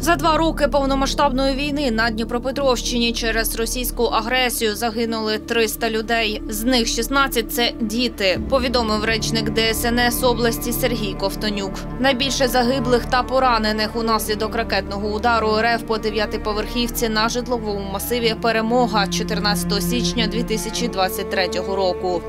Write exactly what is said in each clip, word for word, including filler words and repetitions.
За два роки повномасштабної війни на Дніпропетровщині через російську агресію загинули триста людей. З них шістнадцять – це діти, повідомив речник Де Ес Ен Ес області Сергій Ковтонюк. Найбільше загиблих та поранених унаслідок ракетного удару Ер Еф по дев'ятиповерхівці на житловому масиві «Перемога» чотирнадцятого січня дві тисячі двадцять третього року.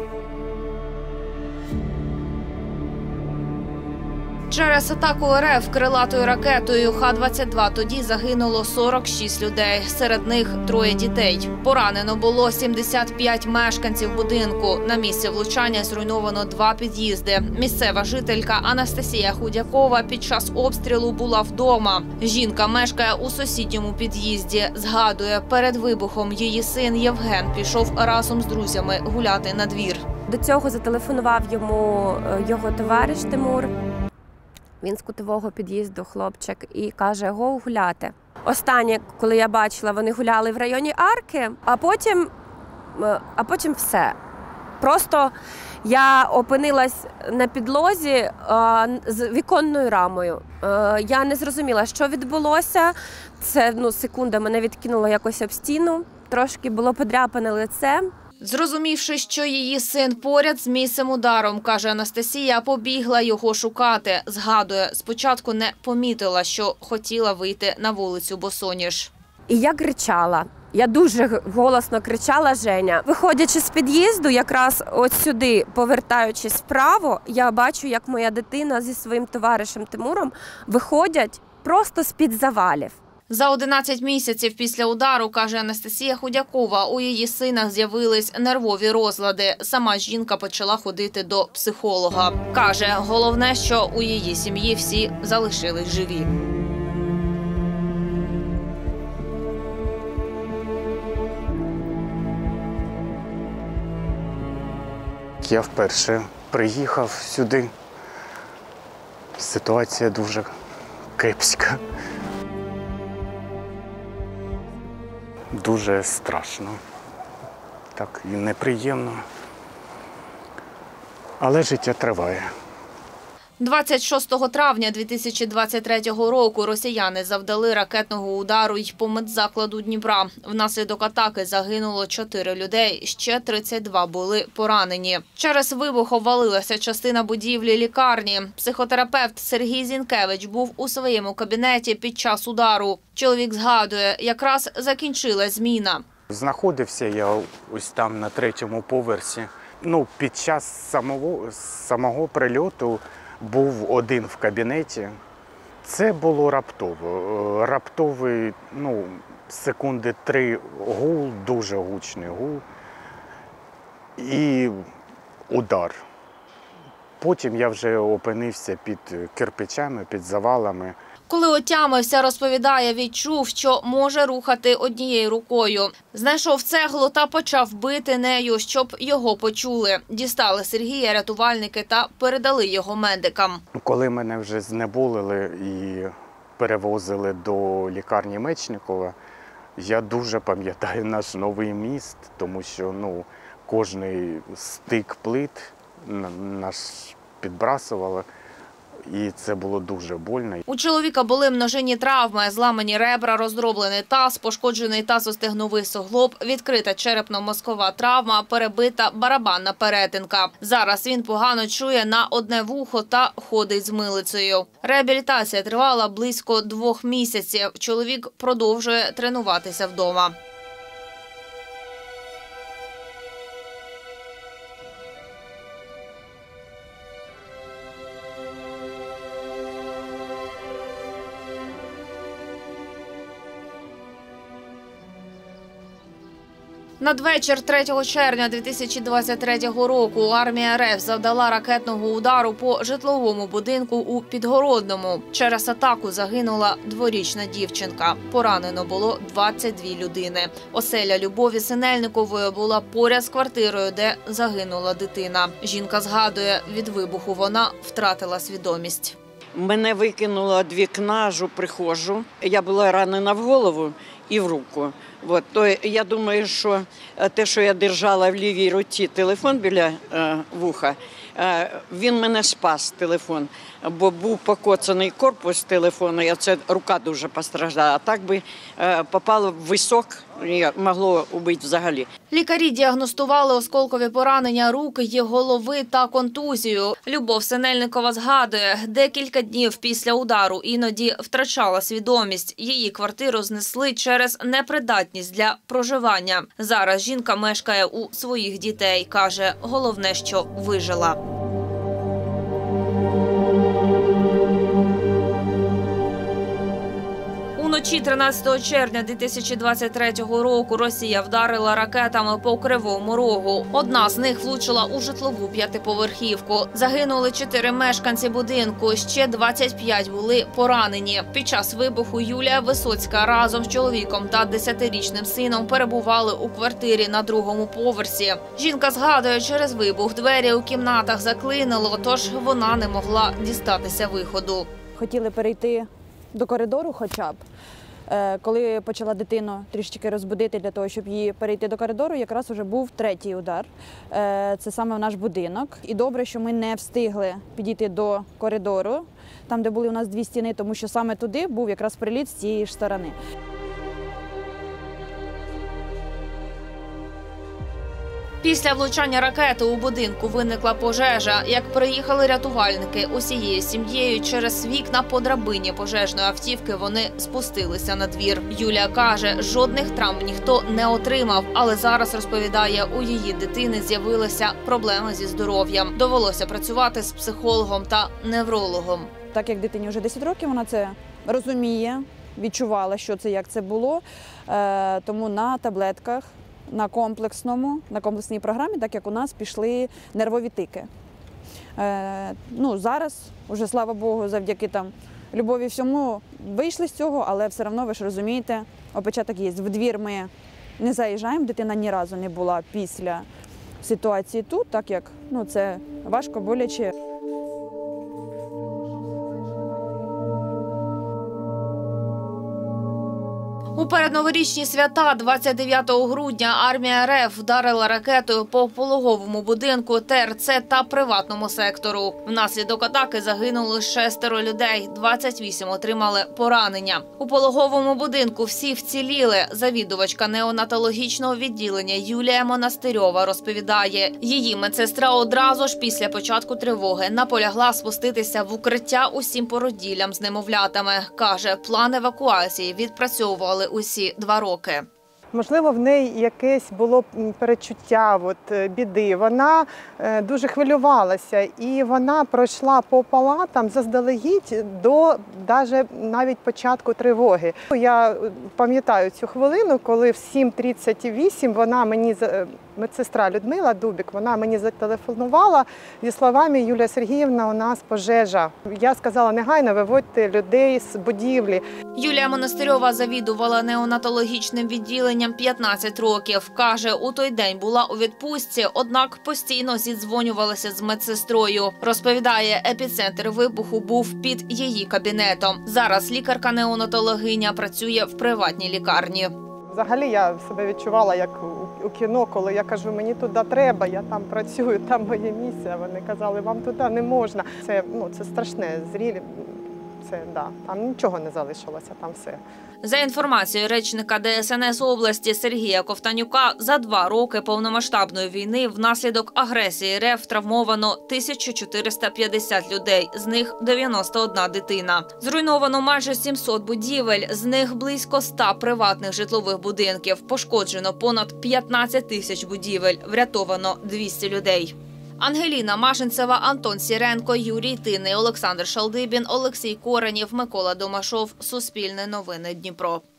Через атаку Ер Еф крилатою ракетою Ха двадцять два тоді загинуло сорок шість людей, серед них троє дітей. Поранено було сімдесят п'ять мешканців будинку. На місці влучання зруйновано два під'їзди. Місцева жителька Анастасія Худякова під час обстрілу була вдома. Жінка мешкає у сусідньому під'їзді. Згадує, перед вибухом її син Євген пішов разом з друзями гуляти на двір. До цього зателефонував йому його товариш Тимур. Він з кутового під'їзду, хлопчик, і каже, го гуляти. Останнє, коли я бачила, вони гуляли в районі Арки, а потім, а потім все. Просто я опинилась на підлозі а, з віконною рамою. А, я не зрозуміла, що відбулося. Це ну, секунда мене відкинуло якось об стіну, трошки було подряпане лице. Зрозумівши, що її син поряд з місцем ударом, каже Анастасія, побігла його шукати. Згадує, спочатку не помітила, що хотіла вийти на вулицю босоніж. І я кричала. Я дуже голосно кричала, Женя. Виходячи з під'їзду, якраз ось сюди, повертаючись вправо, я бачу, як моя дитина зі своїм товаришем Тимуром виходять просто з-під завалів. За одинадцять місяців після удару, каже Анастасія Худякова, у її сина з'явились нервові розлади. Сама жінка почала ходити до психолога. Каже, головне, що у її сім'ї всі залишились живі. Я вперше приїхав сюди. Ситуація дуже кепська. Дуже страшно, так і неприємно, але життя триває. двадцять шостого травня дві тисячі двадцять третього року росіяни завдали ракетного удару й по медзакладу Дніпра. Внаслідок атаки загинуло чотири людей, ще тридцять два були поранені. Через вибух обвалилася частина будівлі лікарні. Психотерапевт Сергій Зінкевич був у своєму кабінеті під час удару. Чоловік згадує, якраз закінчилась зміна. Знаходився я ось там на третьому поверсі. Ну, під час самого, самого прильоту був один в кабінеті. Це було раптово. Раптовий, ну, секунди три гул, дуже гучний гул і удар. Потім я вже опинився під кирпичами, під завалами. Коли отямився, розповідає, відчув, що може рухати однією рукою. Знайшов цеглу та почав бити нею, щоб його почули. Дістали Сергія рятувальники та передали його медикам. Коли мене вже знеболили і перевозили до лікарні Мечникова, я дуже пам'ятаю наш Новий Міст, тому що ну, кожний стик плит наш підбрасували. І це було дуже больно. У чоловіка були множинні травми, зламані ребра, роздроблений таз, пошкоджений тазостегновий суглоб, відкрита черепно-мозкова травма, перебита барабанна перетинка. Зараз він погано чує на одне вухо та ходить з милицею. Реабілітація тривала близько двох місяців. Чоловік продовжує тренуватися вдома. Надвечір третього червня дві тисячі двадцять третього року армія Ер Еф завдала ракетного удару по житловому будинку у Підгородному. Через атаку загинула дворічна дівчинка. Поранено було двадцять дві людини. Оселя Любові Синельникової була поряд з квартирою, де загинула дитина. Жінка згадує, від вибуху вона втратила свідомість. Мене викинуло від вікна, аж у прихожу. Я була ранена в голову і в руку. От, то я думаю, що те, що я держала в лівій руці телефон біля е, вуха, е, він мене спас, телефон. бо був покоцаний корпус телефону, і це рука дуже постраждала. А так би попало в висок, і могло вбити взагалі. Лікарі діагностували осколкові поранення рук і голови та контузію. Любов Синельникова згадує, декілька днів після удару іноді втрачала свідомість. Її квартиру знесли через непридатність для проживання. Зараз жінка мешкає у своїх дітей. Каже, головне, що вижила. Уночі тринадцятого червня дві тисячі двадцять третього року Росія вдарила ракетами по Кривому Рогу. Одна з них влучила у житлову п'ятиповерхівку. Загинули чотири мешканці будинку, ще двадцять п'ять були поранені. Під час вибуху Юлія Висоцька разом з чоловіком та десятирічним сином перебували у квартирі на другому поверсі. Жінка згадує, через вибух двері у кімнатах заклинило, тож вона не могла дістатися виходу. Хотіли перейти до коридору хоча б. Коли почала дитину трішечки розбудити для того, щоб її перейти до коридору, якраз вже був третій удар. Це саме в наш будинок. І добре, що ми не встигли підійти до коридору, там, де були у нас дві стіни, тому що саме туди був якраз приліт з цієї ж сторони. Після влучання ракети у будинку виникла пожежа. Як приїхали рятувальники усією сім'єю, через вікна по драбині пожежної автівки вони спустилися на двір. Юлія каже, жодних травм ніхто не отримав, але зараз, розповідає, у її дитини з'явилися проблеми зі здоров'ям. Довелося працювати з психологом та неврологом. Так як дитині вже десять років, вона це розуміє, відчувала, що це, як це було, тому на таблетках, на комплексному, на комплексній програмі, так як у нас пішли нервові тики. Е, ну, зараз, уже, слава Богу, завдяки там любові всьому вийшли з цього, але все одно, ви ж розумієте, опечаток є. В двір ми не заїжджаємо, дитина ні разу не була після ситуації тут, так як ну, це важко, боляче. У передноворічні свята двадцять дев'ятого грудня армія РФ вдарила ракетою по пологовому будинку, ТРЦ та приватному сектору. Внаслідок атаки загинули шестеро людей, двадцять вісім отримали поранення. У пологовому будинку всі вціліли. Завідувачка неонатологічного відділення Юлія Монастирьова розповідає, її медсестра одразу ж після початку тривоги наполягла спуститися в укриття усім породіллям з немовлятами. Каже, план евакуації відпрацьовували усі два роки. Можливо, в неї якесь було перечуття от, біди. Вона е, дуже хвилювалася і вона пройшла по палатам заздалегідь до даже, навіть початку тривоги. Я пам'ятаю цю хвилину, коли в сім тридцять вісім вона мені, медсестра Людмила Дубік, вона мені зателефонувала зі словами: Юлія Сергіївна, у нас пожежа. Я сказала, негайно виводьте людей з будівлі. Юлія Монастирьова завідувала неонатологічним відділенням п'ятнадцять років. Каже, у той день була у відпустці, однак постійно зідзвонювалася з медсестрою. Розповідає, епіцентр вибуху був під її кабінетом. Зараз лікарка-неонатологиня працює в приватній лікарні. Взагалі я себе відчувала як у кіно, коли я кажу, мені туди треба, я там працюю, там моє місце. Вони казали, вам туди не можна. Це, ну, це страшне, зрілі. Це, да, там нічого не залишилося, там все. За інформацією речника Де Ес Ен Ес області Сергія Ковтанюка, за два роки повномасштабної війни внаслідок агресії РФ травмовано тисячу чотириста п'ятдесят людей, з них дев'яносто одна дитина. Зруйновано майже сімсот будівель, з них близько ста приватних житлових будинків. Пошкоджено понад п'ятнадцять тисяч будівель, врятовано двісті людей. Ангеліна Машинцева, Антон Сіренко, Юрій Тинний, Олександр Шалдибін, Олексій Коренєв, Микола Домашов. Суспільне новини Дніпро.